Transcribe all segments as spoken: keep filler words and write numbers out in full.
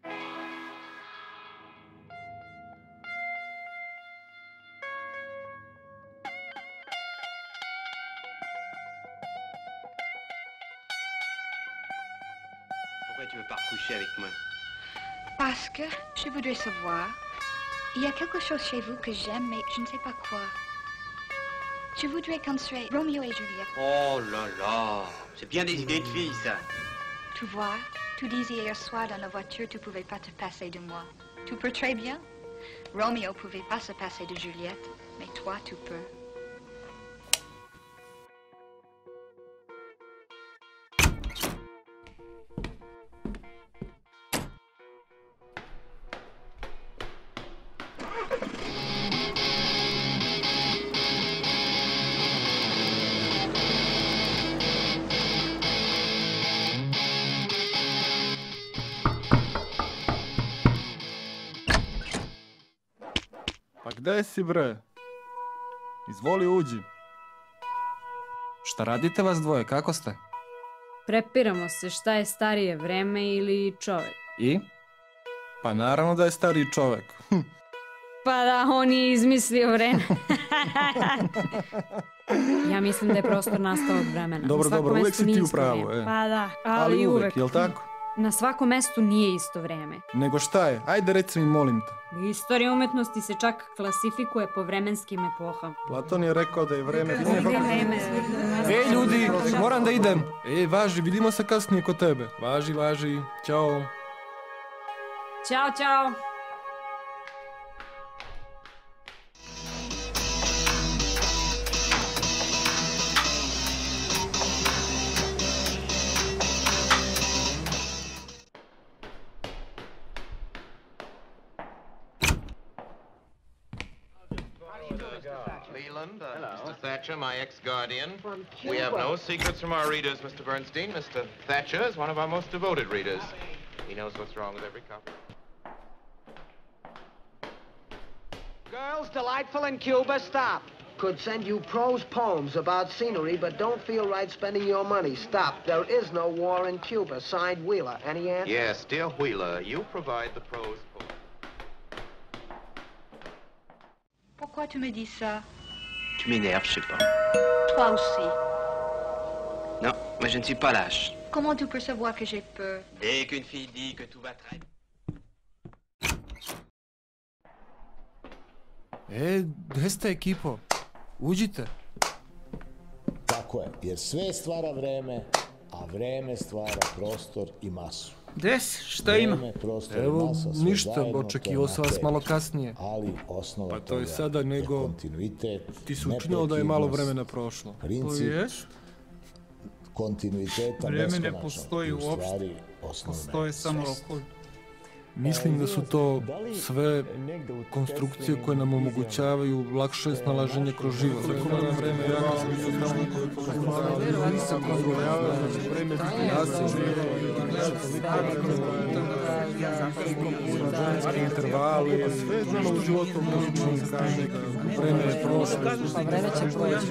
Pourquoi tu veux pas recoucher avec moi? Parce que je voudrais savoir, il y a quelque chose chez vous que j'aime, mais je ne sais pas quoi. Je voudrais construire Roméo et Juliette. Oh là là, c'est bien des idées de filles, ça. Tu vois, tu disais hier soir dans la voiture, tu pouvais pas te passer de moi. Tu peux très bien. Roméo pouvait pas se passer de Juliette, mais toi, tu peux. Pa gde si, bre? Izvoli, uđi. Šta radite vas dvoje, kako ste? Prepiramo se šta je starije, vreme ili čovek. I? Pa naravno da je stariji čovek. Pa da, on je izmislio vreme. Ja mislim da je prostor nastao od vremena. Dobro, dobro, uvek si ti u pravu. E. Pa da, ali, ali uvek, uvek, jel tako? Na svakom mestu nije isto vreme. Nego šta je? Ajde reci mi, molim te. Istorija umetnosti se čak klasifikuje po vremenskim epohama. Platon je rekao da je vreme... vreme. Ej, ljudi, moram da idem. Ej, važi, vidimo se kasnije kod tebe. Važi, važi. Ćao. Ćao, ćao. Leland, uh, Mister Thatcher, my ex-guardian. We have no secrets from our readers, Mister Bernstein. Mister Thatcher is one of our most devoted readers. He knows what's wrong with every copy. Girls, delightful in Cuba, stop. Could send you prose poems about scenery, but don't feel right spending your money. Stop. There is no war in Cuba. Signed, Wheeler. Any answer? Yes, dear Wheeler, you provide the prose poem. Pourquoi tu me dis ça? Tu m'énerves, je sais pas. Toi aussi. Non, moi je ne suis pas lâche. Comment tu peux savoir que j'ai peur? Dès qu'une fille dit que tout va très... E, gde ste, ekipo? Uđite. Tako je, jer sve stvara vreme, a vreme stvara prostor i masu. Des, šta ima? Vreme, prostor i Evo, masa, sve ništa, zajedno, očekivao sam vas malo kasnije. Ali osnova Pa to je toga sada nego... kontinuitet, Ti si učinilo da je malo neprekidnost, vremena prošlo. princip To jest. kontinuiteta Vreme ne beskonačnog postoji i u uopšte. stvari osnovne Postoje samo svesti. rokovi. Mislim da su to sve konstrukcije koje nam omogućavaju lakše snalaženje kroz život. Vreme jako ženske intervale, sve što u životu možemo kaže da vreme je prošlo. Pa vreme će proći.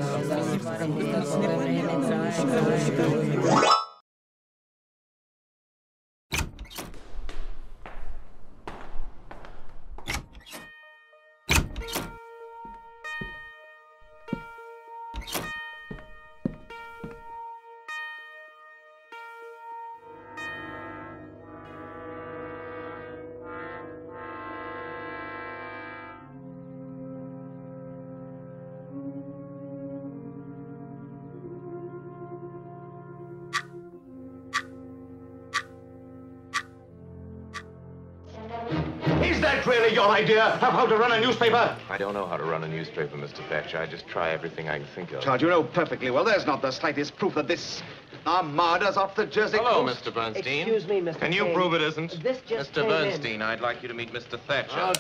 Is that really your idea of how to run a newspaper? I don't know how to run a newspaper, Mister Thatcher. I just try everything I can think of. Charles, you know perfectly well there's not the slightest proof that this armada's off the Jersey Hello, coast. Mister Bernstein. Excuse me, Mister Can you Kane. prove it isn't? This just Mister came Bernstein, in. I'd like you to meet Mister Thatcher. Oh,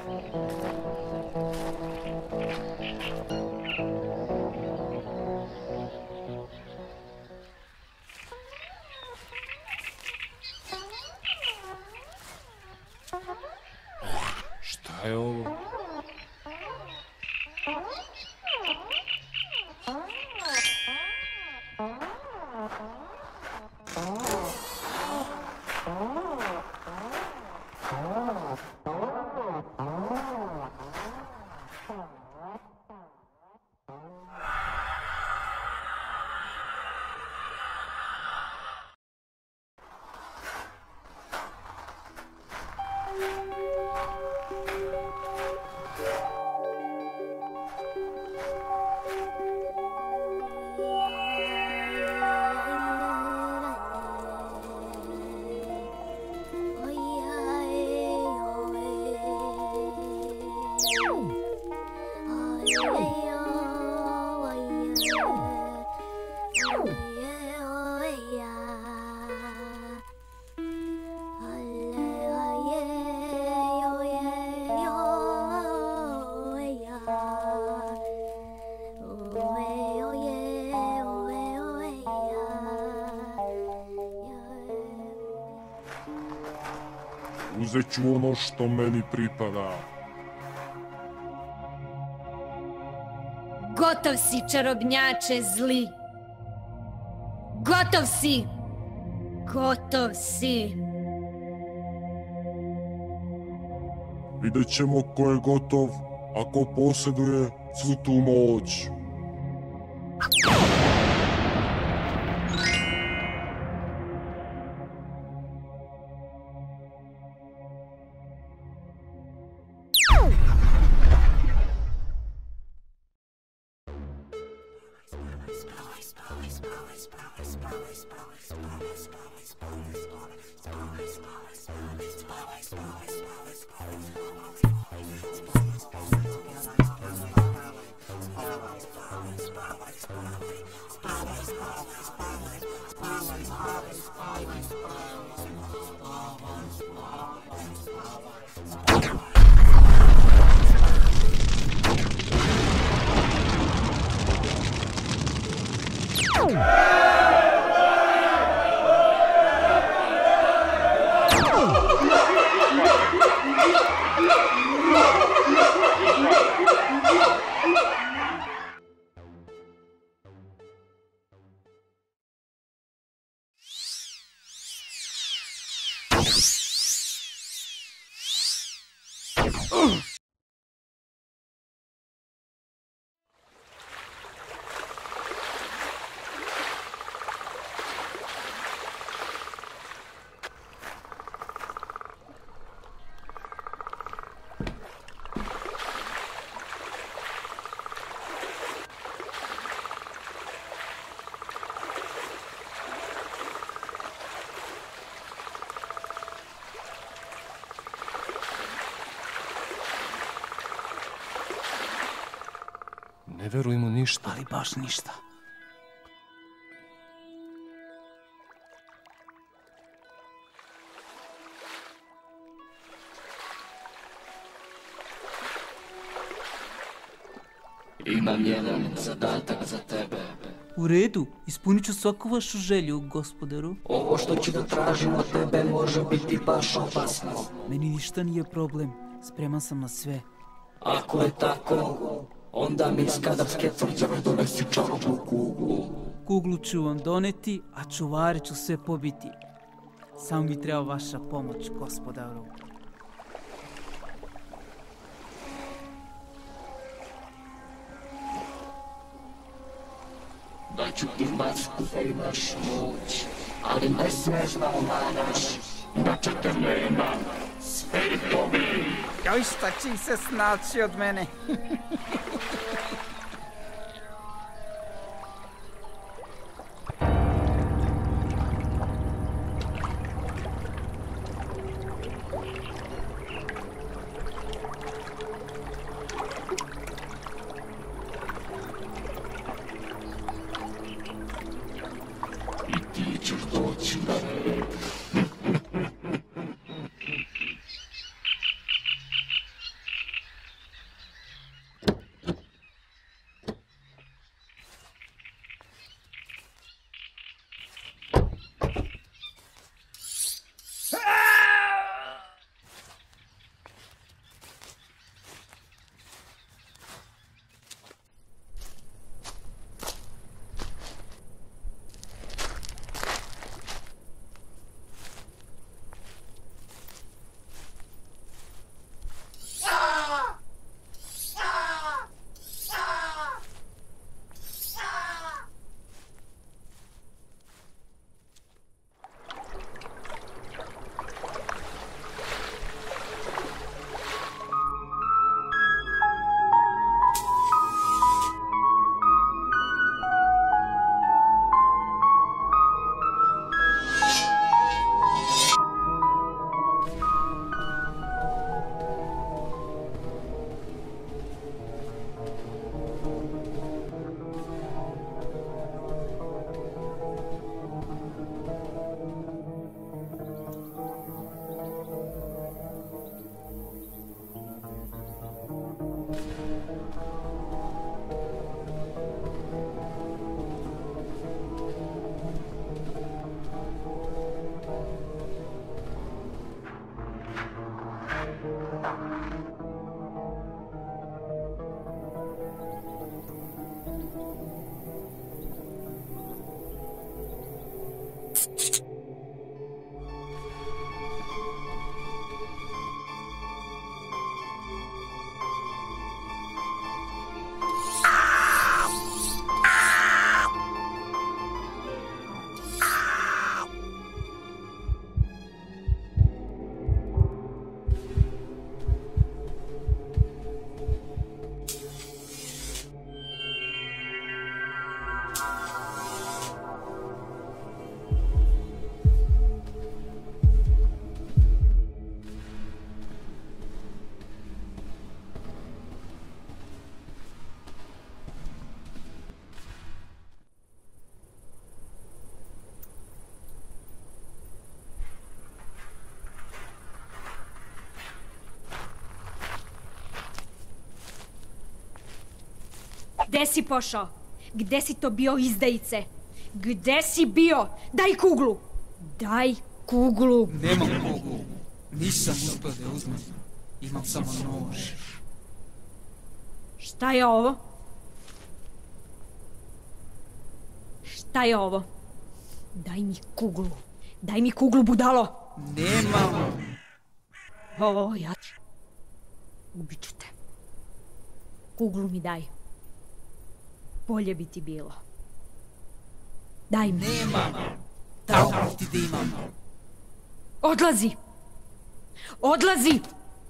Šta je ovo? Uzet ću ono što meni pripada. Gotov si, čarobnjače zli. Gotov si. Gotov si. Vidjet ćemo ko je gotov ako posjeduje svu tu moć. Ne veruj mu ništa. Ali baš ništa. Imam jedan zadatak za tebe. U redu, ispunit ću svaku vašu želju, gospodaru. Ovo što ću da tražim od tebe može biti baš opasno. Meni ništa nije problem, spreman sam na sve. Ako je tako, onda mi iz kadarske tvrđave donesi čarobnu kuglu. Kuglu ću vam doneti, a čuvare ću sve pobiti. Samo mi treba vaša pomoć, gospodaru. Daću ti masku da imaš moć, ali ne smiješ da omanaš, inače te nema. Sve to mi! Joj, šta će se snaći od mene? I ti ćeš doći na red. Gde si pošao? Gde si to bio, izdajice? Gde si bio? Daj kuglu! Daj kuglu! Nemam kuglu. Nisam uspio da je uzmem. Imam samo nož. Šta je ovo? Šta je ovo? Daj mi kuglu. Daj mi kuglu, budalo! Nemam. O, ja... Ubiću te. Kuglu mi daj. Bolje bi ti bilo. Daj mi. Nemam. Dao ti da imam. Odlazi! Odlazi!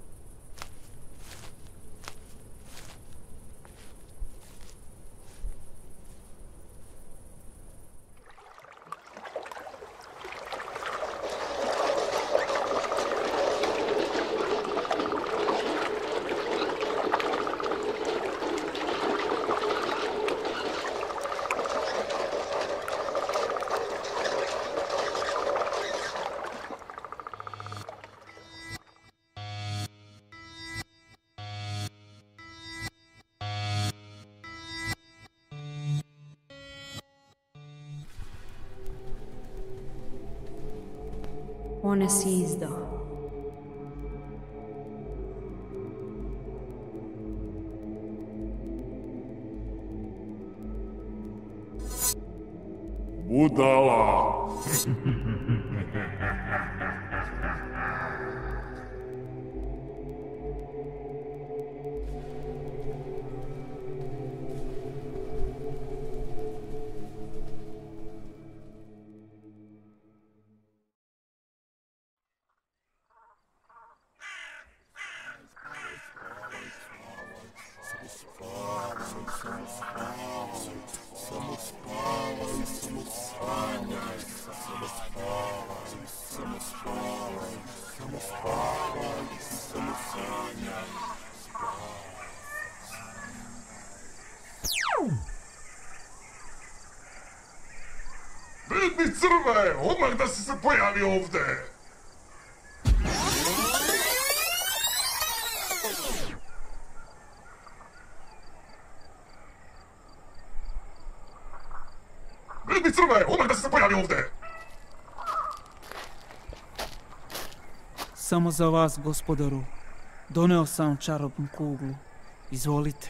One si izdao. Budala! Bedni crve, odmah da si se pojavi ovde! Bedni crve, odmah da si se pojavi ovde! Samo za vas, gospodaru. Doneo sam čarobnu kuglu. Izvolite.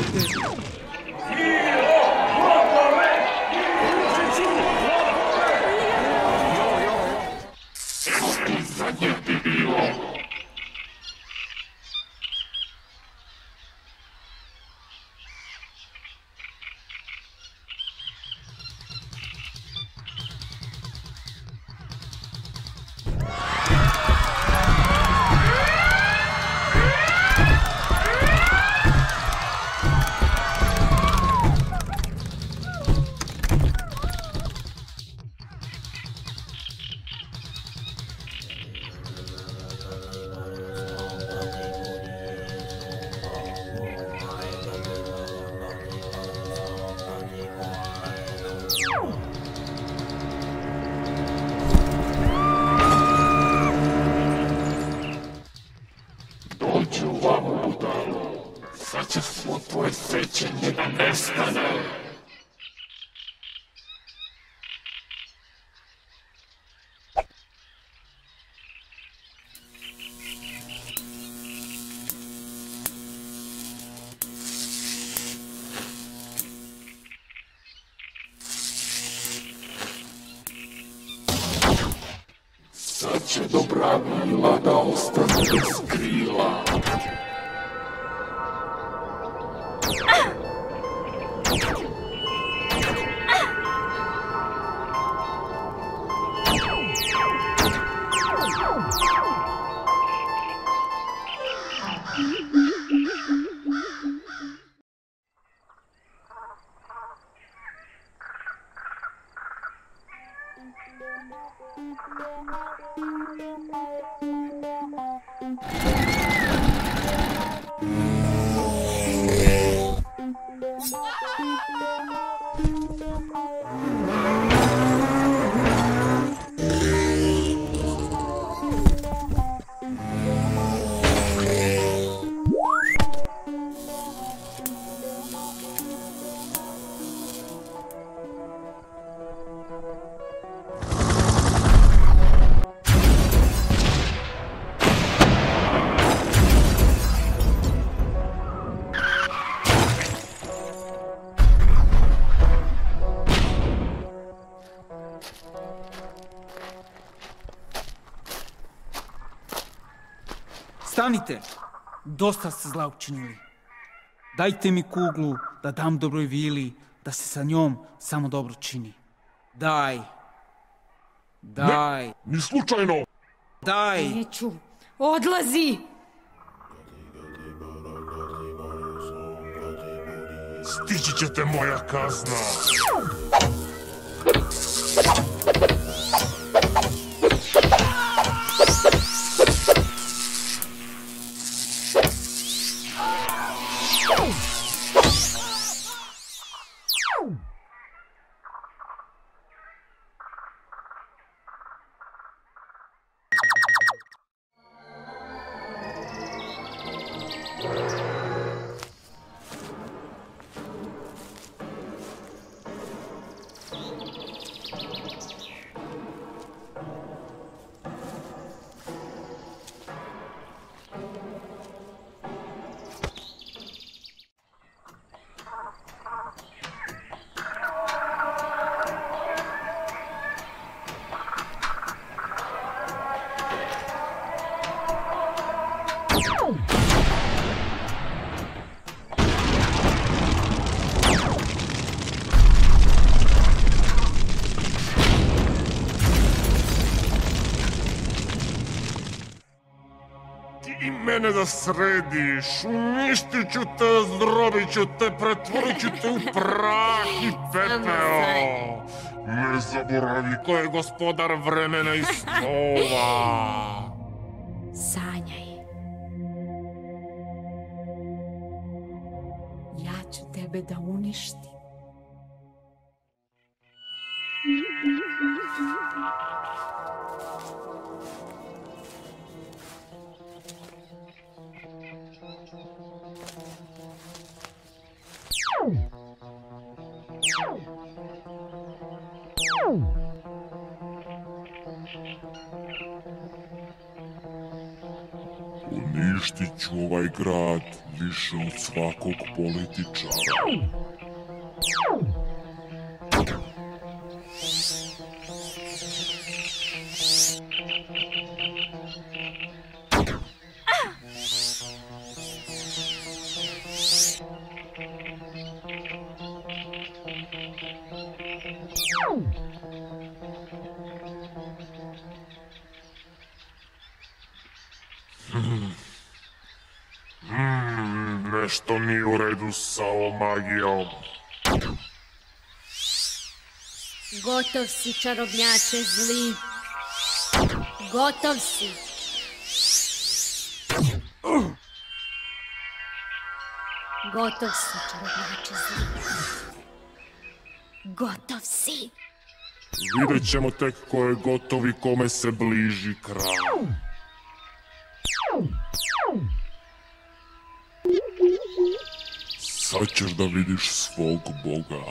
Zadnje bi bilo. Dođu ovamo, budalo. Sad će svo tvoje sećenje da nestane. Sad će dobra vila da ostane bez krila. Stanite! Dosta ste zla učinili. Dajte mi kuglu da dam dobroj vili, da se sa njom samo dobro čini. Daj! Daj! Ne, ni slučajno! Daj! Neću! Odlazi! Stići ćete moja kazna! Ti mene da središ, uništit ću te, zdrobit ću te, pretvorit ću te u prah i pepeo. Ne zaboravi ko je gospodar vremena i snova. Sanjaj. Ja ću tebe da uništim. Uništit ću ovaj grad više od svakog političara. Hmm. Hmm, nešto nije u redu sa ovom magijom. Gotov si, čarobnjače zli. Gotov si. Gotov si, čarobnjače zli. Gotov si. Vidjet ćemo tek ko je gotov i kome se bliži kraj. Sad ćeš da vidiš svog boga.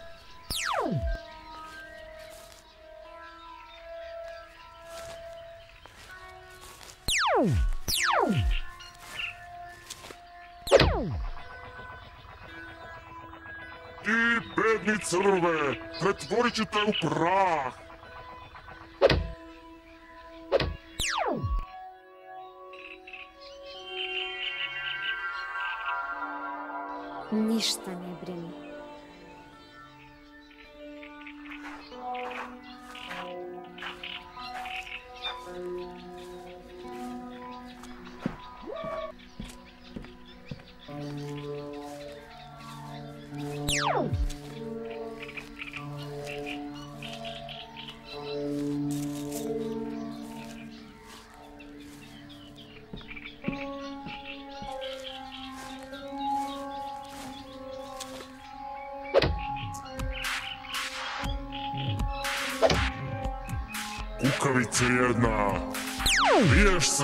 Ti bedni crve, pretvorit ću te u prah. Ništa ne brini. Kukavice jedna, biješ se!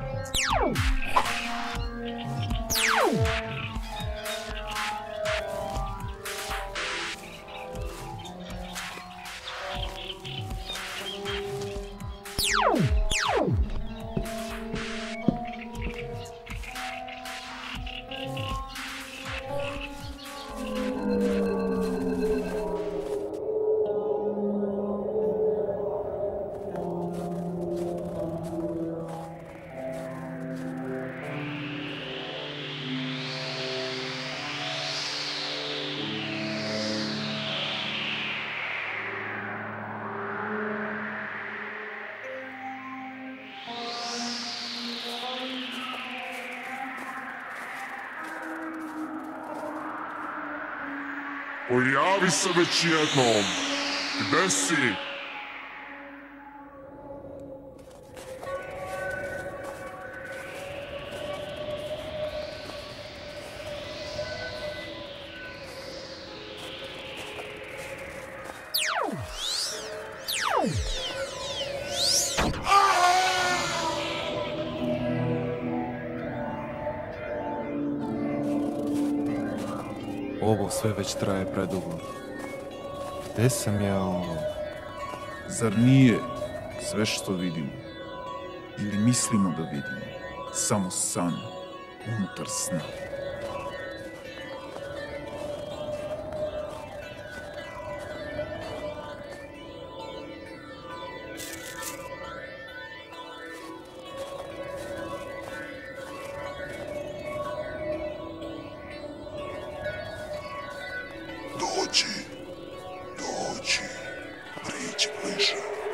Pojavi se već jednom! Gde si? Ovo sve već traje predugo. Gde sam ja ovo? Zar nije sve što vidimo, ili mislimo da vidimo, samo san unutar sna? Dođi, dođi, priđi bliže.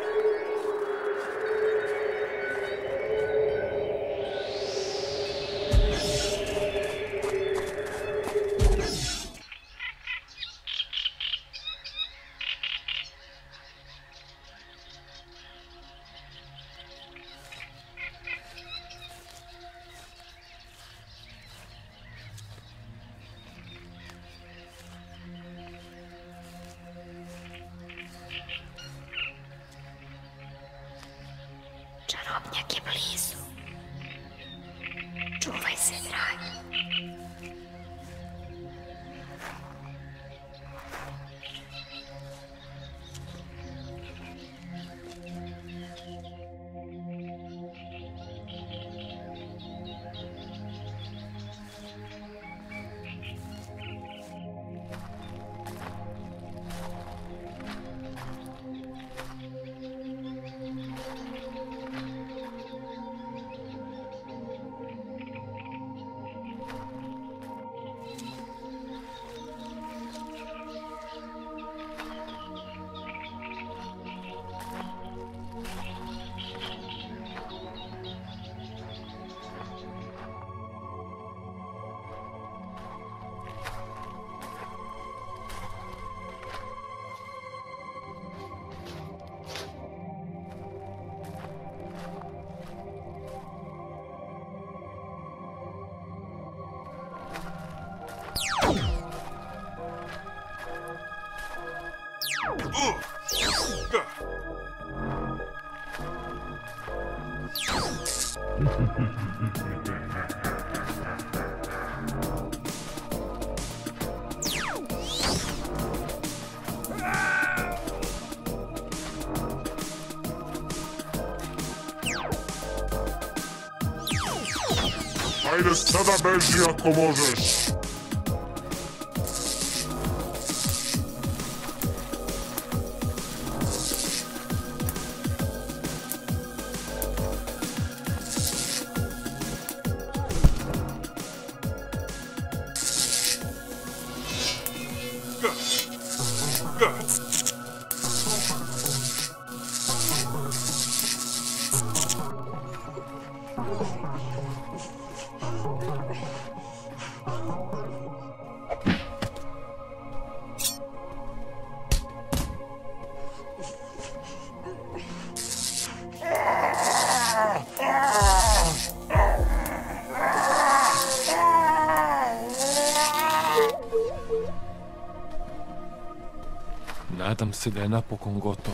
Čarobnjak je blizu. Čuvaj se, dragi. Ajde sada beži ako možeš. Nadam se da je napokon gotov.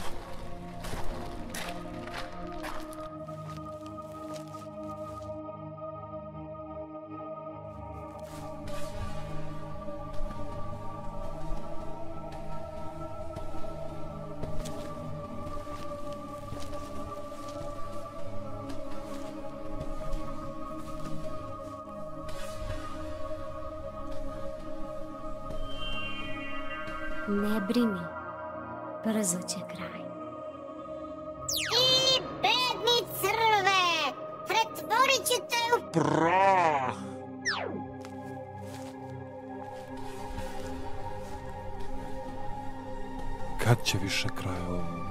Ne brini, brzo će kraj. I bedni crve, pretvorit ću te u prah. Kad će više kraja ovome?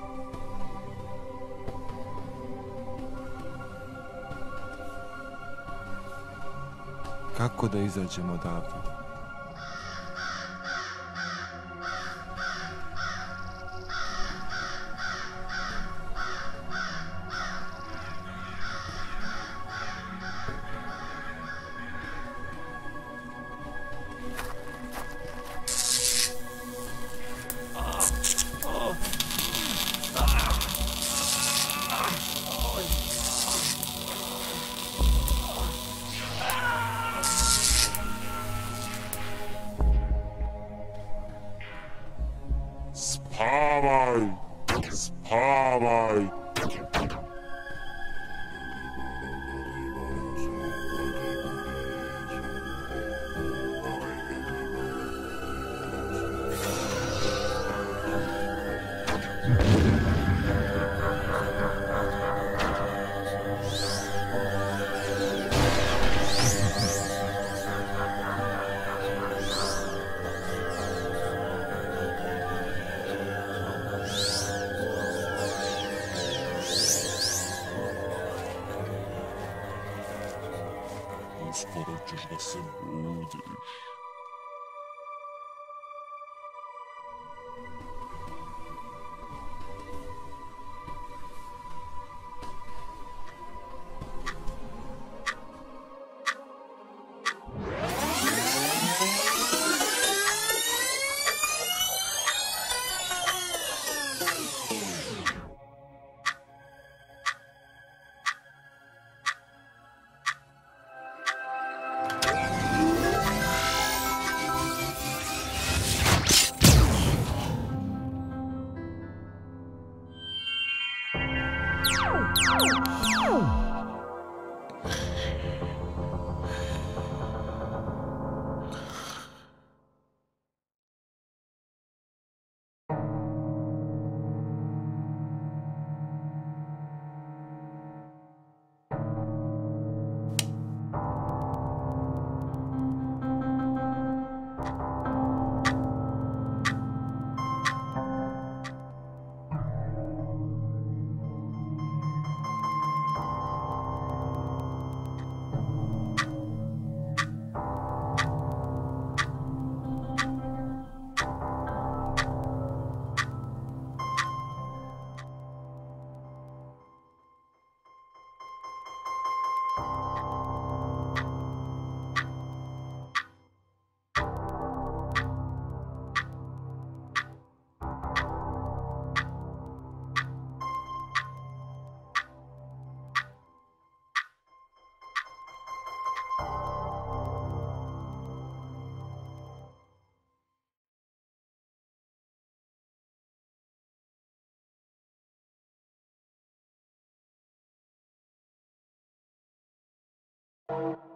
Kako da izađemo odavde? Spavaj! Spavaj! Uskoro ćeš da se budiš. you.